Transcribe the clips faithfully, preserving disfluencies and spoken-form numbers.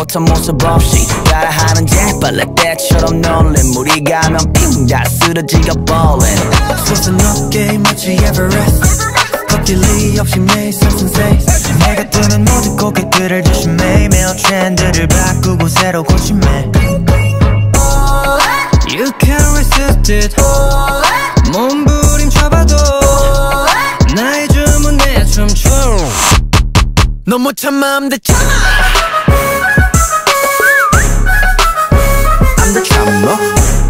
어떤 모습 없이 따라하는 재빨래 때처럼 놀림 무리 가면 핑다 쓰러지가 ballin'. 솟은 어깨 마치 에버레스트 걷길리 없이 매일 상승세 내가 뜨는 모든 고객들을 조심해 매일 트렌드를 바꾸고 새로 고침해 You can't resist it 몸부림쳐봐도 나의 주문에 춤춰 넌 못 참아 I'm the charmer I'm the charmer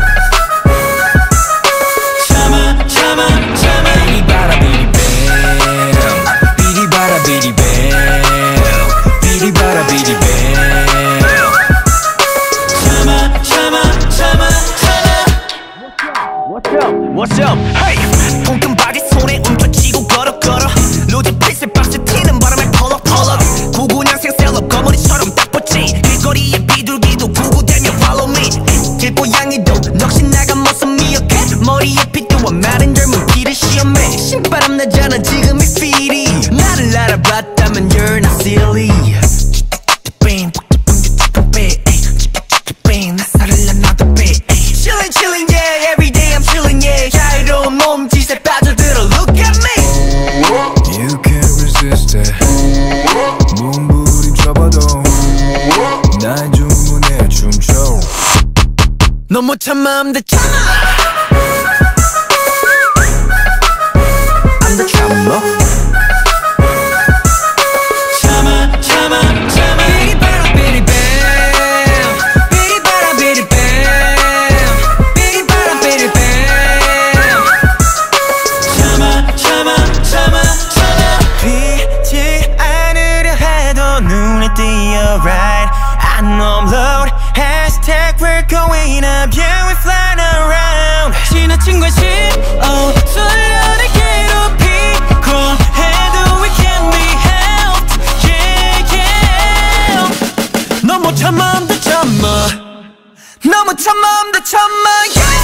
참아 참아 참아 비리바라 비리뱀 비리바라 비리뱀 비리바라 비리뱀 참아 참아 참아 참아 What's up? What's up? Hey! 꼼꼼하게 손에 움켜쥐고 걸어 걸어 로즈 핏을 박스 튀는 바람에 펄럭펄럭 구구년생 셀럽 거머리처럼 딱 붙지 길거리에 비둘기도 구구대며 follow me 길고양이도 넋이 나간 모습 미역해 머리에 핏도와 마른 젊은 피를 시험해 신바람 나잖아 지금 이 필이 나를 알아봤다면 you're not silly Chillin' chillin' yeah every day I'm chillin' yeah 자유로운 몸짓에 빠져들어 look at me You can't resist it 몸부림쳐봐도 나의 주문에 춤춰 넌 못 참아 I'm the charmer I'm the charmer 참아 참아 참아 비리바라 비리뱀 비리바라 비리뱀 비리바라 비리뱀 참아 참아 참아 참아 피지 않으려 해도 눈에 띄어 right I know I'm loud Hashtag we're going up yeah we flying around 지나친 관심 oh 소리를 괴롭히고 해도 we can be helped yeah yeah 너 못 참아 I'm the charmer 너 못 참아 I'm the charmer yeah